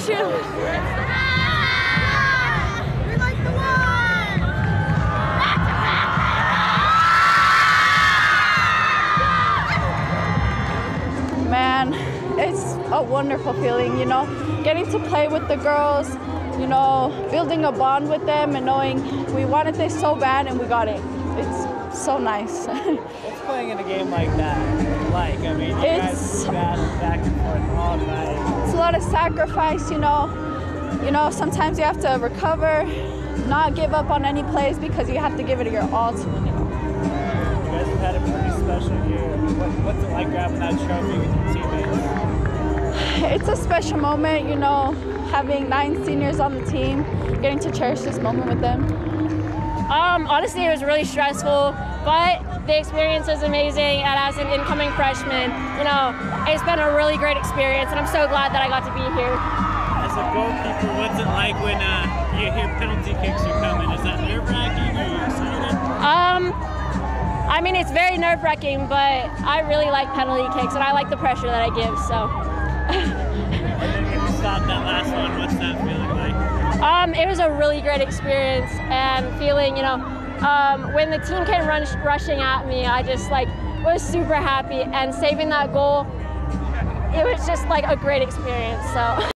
you. We like the one. Man, it's a wonderful feeling, you know, getting to play with the girls, you know, building a bond with them and knowing we wanted this so bad and we got it. It's so nice. What's playing in a game like that like? I mean, you guys battle back and forth all night. It's a lot of sacrifice, you know. You know, sometimes you have to recover, not give up on any plays because you have to give it your all to win it. You guys have had a pretty special year. What's it like grabbing that trophy with your teammates? It's a special moment, you know, having 9 seniors on the team, getting to cherish this moment with them. Honestly, it was really stressful, but the experience is amazing. And as an incoming freshman, you know, it's been a really great experience, and I'm so glad that I got to be here. As a goalkeeper, what's it like when you hear penalty kicks are coming? Is that nerve-wracking? Are you excited? I mean, it's very nerve-wracking, but I really like penalty kicks, and I like the pressure that I give, so. And then when you stop that last one, what's that feeling like? It was a really great experience, and feeling, you know, when the team came rushing at me, I just was super happy, and saving that goal, it was just like a great experience, so.